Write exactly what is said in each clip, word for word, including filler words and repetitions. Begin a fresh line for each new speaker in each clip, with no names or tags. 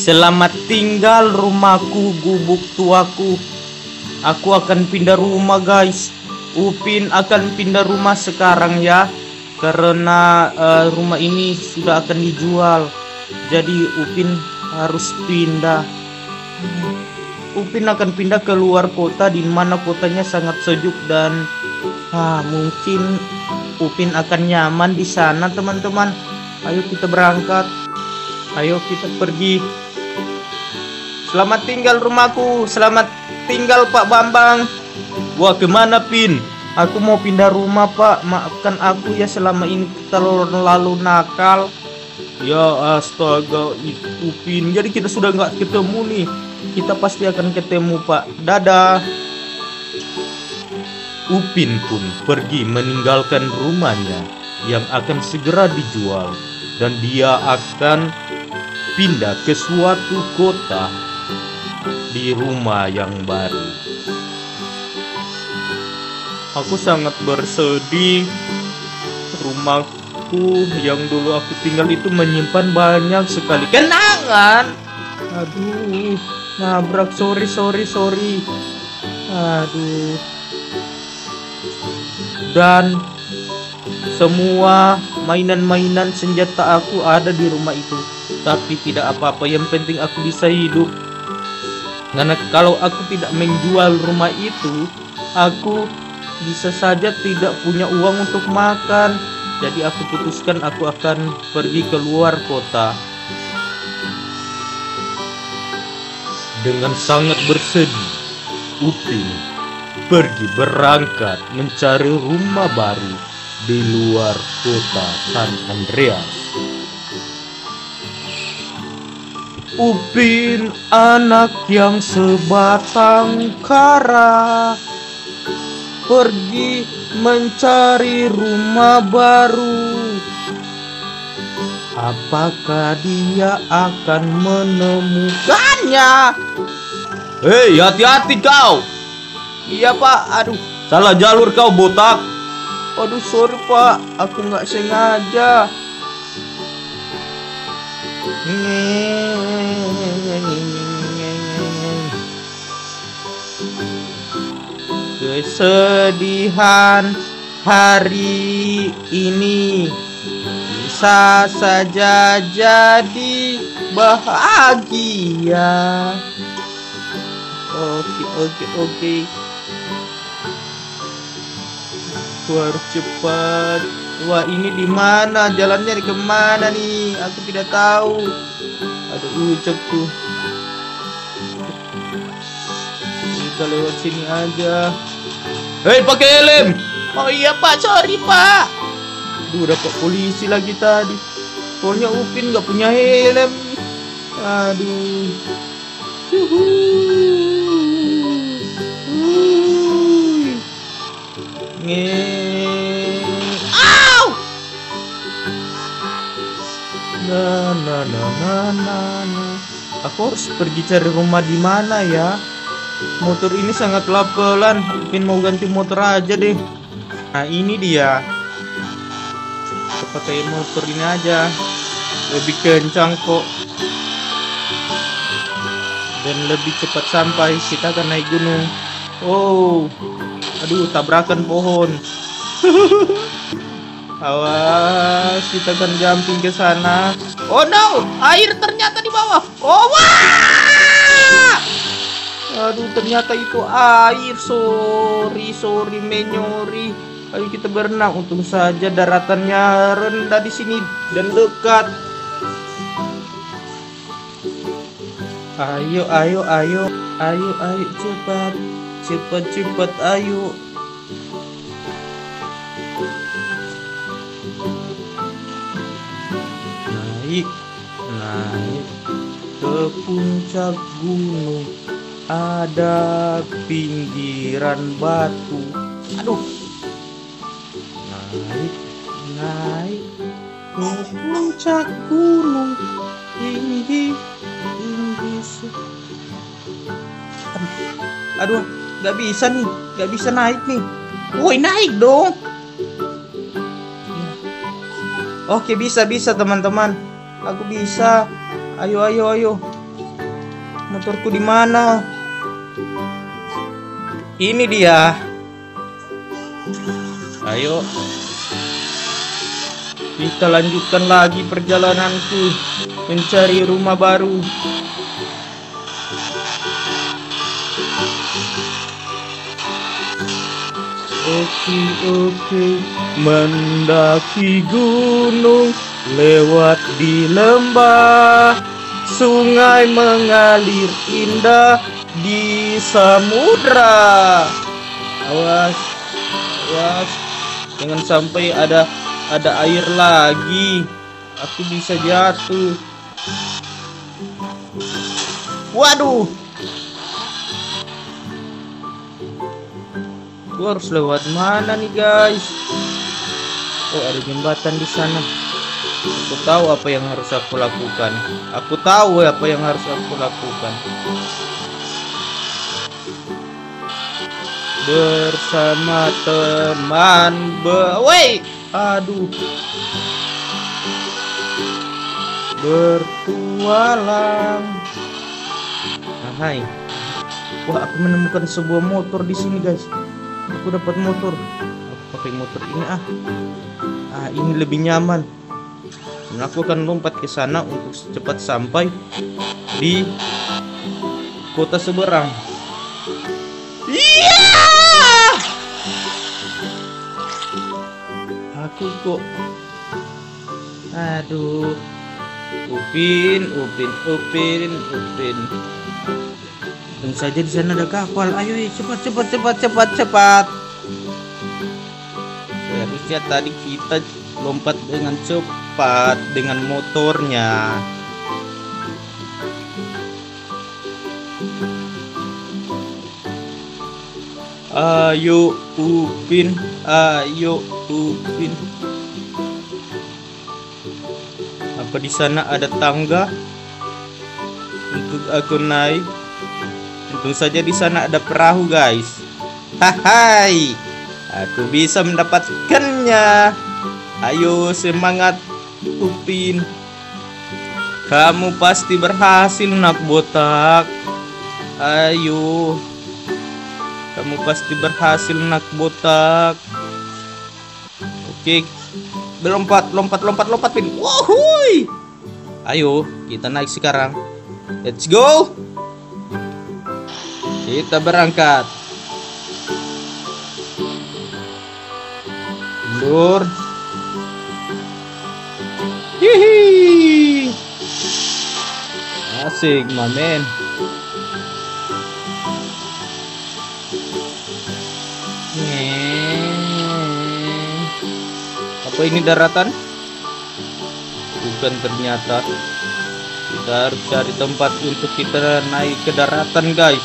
Selamat tinggal rumahku, gubuk tuaku. Aku akan pindah rumah guys. Upin akan pindah rumah sekarang ya. Karena uh, rumah ini sudah akan dijual. Jadi Upin harus pindah. Upin akan pindah ke luar kota, di mana kotanya sangat sejuk dan ah, mungkin Upin akan nyaman di sana teman-teman. Ayo kita berangkat. Ayo kita pergi. Selamat tinggal rumahku. Selamat tinggal Pak Bambang. Wah, kemana Pin? Aku mau pindah rumah Pak. Maafkan aku ya, selama ini terlalu nakal. Ya astaga, itu Pin. Jadi kita sudah nggak ketemu nih. Kita pasti akan ketemu Pak. Dadah. Upin pun pergi meninggalkan rumahnya yang akan segera dijual. Dan dia akan pindah ke suatu kota di rumah yang baru. Aku sangat bersedih. Rumahku yang dulu aku tinggal itu menyimpan banyak sekali kenangan. Aduh, nabrak, sorry sorry sorry. Aduh. Dan semua mainan-mainan senjata aku ada di rumah itu. Tapi tidak apa-apa, yang penting aku bisa hidup. Karena kalau aku tidak menjual rumah itu, aku bisa saja tidak punya uang untuk makan. Jadi aku putuskan aku akan pergi ke luar kota. Dengan sangat bersedih, Upin pergi berangkat mencari rumah baru di luar kota San Andreas. Upin anak yang sebatang kara, pergi mencari rumah baru. Apakah dia akan menemukannya? Hei, hati-hati kau. Iya Pak, aduh, salah jalur kau botak. Aduh, sorry Pak, aku nggak sengaja. Kesedihan hari ini bisa saja jadi bahagia. Oke oke oke. Aku harus cepat. Wah, ini di mana? Jalannya di kemana nih? Aku tidak tahu. Ada ucap tuh. Kita lewat sini aja. Hei, pakai helm. Oh iya Pak, sorry Pak. Duh, dapat polisi lagi tadi. Soalnya Upin nggak punya helm. Aduh. Nge. Au! Na na na na na na. Aku harus pergi cari rumah di mana ya? Motor ini sangat pelan. Upin mau ganti motor aja deh. Nah, ini dia. Kita pakai motor ini aja. Lebih kencang kok. Dan lebih cepat sampai. Kita akan naik gunung. Oh. Aduh, tabrakan pohon. Awas, kita akan jumping ke sana. Oh no, air ternyata di bawah. Oh wah! Aduh, ternyata itu air. Sorry, sorry, menyori. Ayo kita berenang. Untung saja daratannya rendah di sini dan dekat. Ayo, ayo, ayo, ayo, ayo, cepat. Cepat-cepat ayo. Naik, naik ke puncak gunung. Ada pinggiran batu. Aduh. Naik, naik ke puncak gunung. Tinggi, tinggi. Aduh. Gak bisa nih, gak bisa naik nih. Woi, naik dong. Oke, bisa bisa teman-teman. Aku bisa. Ayo ayo ayo. Motorku di mana? Ini dia. Ayo. Kita lanjutkan lagi perjalananku mencari rumah baru. Oke, oke, mendaki gunung, lewat di lembah, sungai mengalir indah di samudra. Awas, awas, jangan sampai ada ada air lagi. Aku bisa jatuh. Waduh. Gua harus lewat mana nih, guys? Oh, ada jembatan di sana. Aku tahu apa yang harus aku lakukan. Aku tahu apa yang harus aku lakukan. Bersama teman be... Woi! Aduh. Bertualang. Hai. Wah, aku menemukan sebuah motor di sini, guys. Aku dapat motor. Aku pakai motor ini ah. Ah, ini lebih nyaman. Dan aku akan lompat ke sana untuk cepat sampai di kota seberang. Iya! Aku kok. Aduh. Upin, Upin, Upin, Upin. Tentu saja di sana ada kapal. Ayo, cepat, cepat, cepat, cepat, cepat. Harusnya tadi kita lompat dengan cepat dengan motornya. Ayo, Upin, ayo, Upin. Apa di sana ada tangga untuk aku naik? Tentu saja di sana ada perahu, guys. Hai, aku bisa mendapatkannya. Ayo, semangat, Upin. Kamu pasti berhasil, nak botak. Ayo, kamu pasti berhasil, nak botak. Oke, berlompat, lompat, lompat, lompat, Pin. Wuhui. Ayo, kita naik sekarang. Let's go. Kita berangkat. Mundur. Hihi. Asik, mamen. Apa ini daratan? Bukan ternyata. Kita harus cari tempat untuk kita naik ke daratan, guys.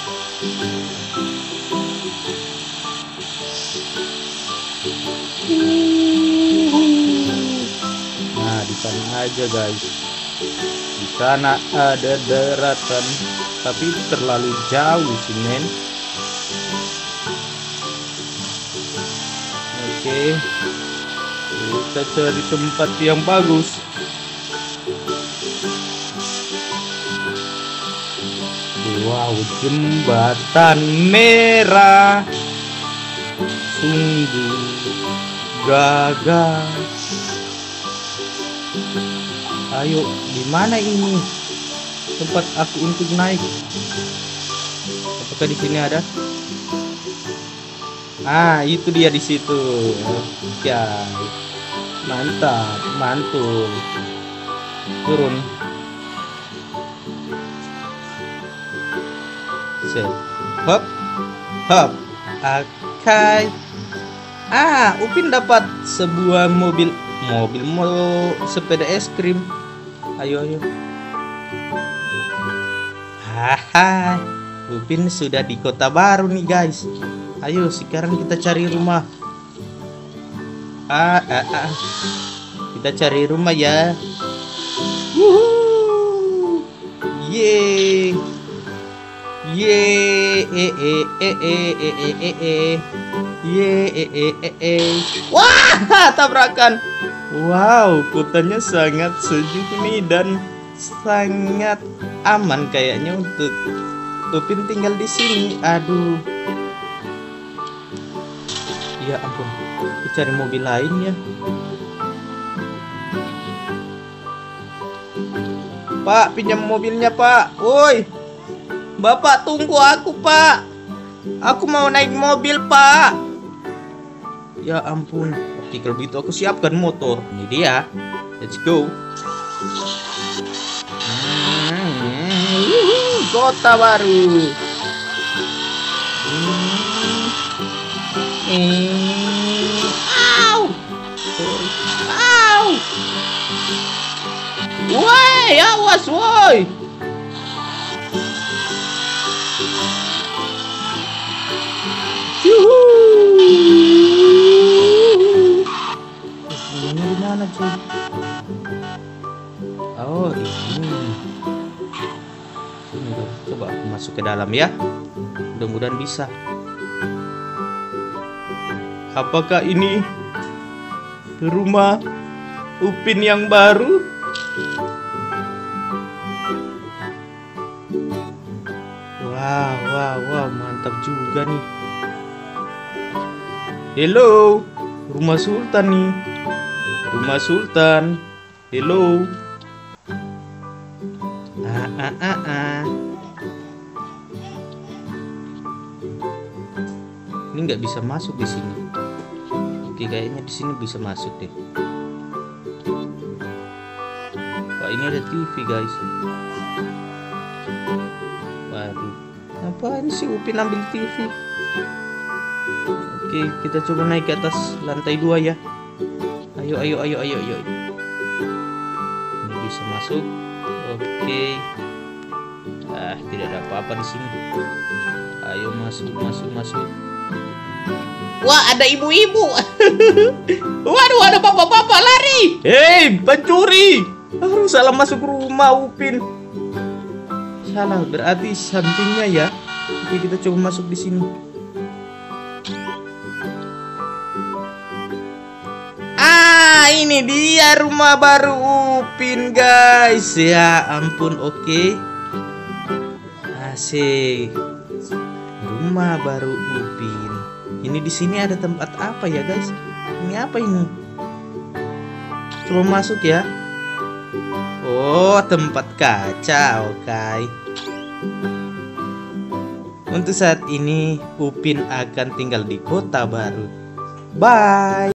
Nah, di sana aja, guys. Di sana ada daratan, tapi terlalu jauh sih, men. Oke, kita cari tempat yang bagus. Wow, jembatan merah, sungguh gagah. Ayo, di mana ini tempat aku untuk naik? Apakah di sini ada? Ah, itu dia di situ. Ya, mantap, mantul. Turun. Set. Hop, hop. Oke. Ah, Upin dapat sebuah mobil, mobil mau sepeda es krim. Ayo, ayo. Haha, Upin sudah di kota baru nih, guys. Ayo, sekarang kita cari rumah. Ah, ah, ah. Kita cari rumah ya. Wuhuu. Yeay. Yeay. Eh, eh, eh, eh, eh, eh, eh, eh. Yeay. Eh, eh, eh, eh. Wah, tabrakan. Wow, kotanya sangat sejuk nih dan sangat aman kayaknya untuk Upin tinggal di sini. Aduh. Ya ampun. Aku cari mobil lain ya. Pak, pinjam mobilnya, Pak. Woi. Bapak tunggu aku, Pak. Aku mau naik mobil, Pak. Ya ampun. Oke, kalau begitu aku siapkan motor. Ini dia. Let's go. Hmm, kota baru. Hmm. Hmm. Au. Au. Woi, awas, woi. Yuhu. Ini di mana, cuy? Oh, ini. Sini, coba aku masuk ke dalam ya. Mudah-mudahan bisa. Apakah ini rumah Upin yang baru? Wow, wow, wow, mantap juga nih. Hello, rumah Sultan nih. Rumah Sultan. Hello. Ah, ah, ah, ah. Ini nggak bisa masuk di sini. Oke, kayaknya di sini bisa masuk deh. Wah, ini ada T V, guys. Waduh, apaan sih Upin ambil T V? Oke, kita coba naik ke atas lantai dua ya. Ayo, ayo, ayo, ayo, ayo. Ini bisa masuk. Oke. Ah, tidak ada apa-apa di sini. Ayo masuk, masuk, masuk. Wah, ada ibu-ibu. Waduh, ada bapak-bapak lari. Hei, pencuri. Aduh, salah masuk rumah Upin. Salah, berarti sampingnya ya. Oke, kita coba masuk di sini. Ah, ini dia rumah baru Upin, guys. Ya ampun, oke. Asik. Rumah baru Upin. Ini di sini ada tempat apa ya, guys? Ini apa ini? Coba masuk ya. Oh, tempat kaca, oke. Untuk saat ini Upin akan tinggal di kota baru. Bye.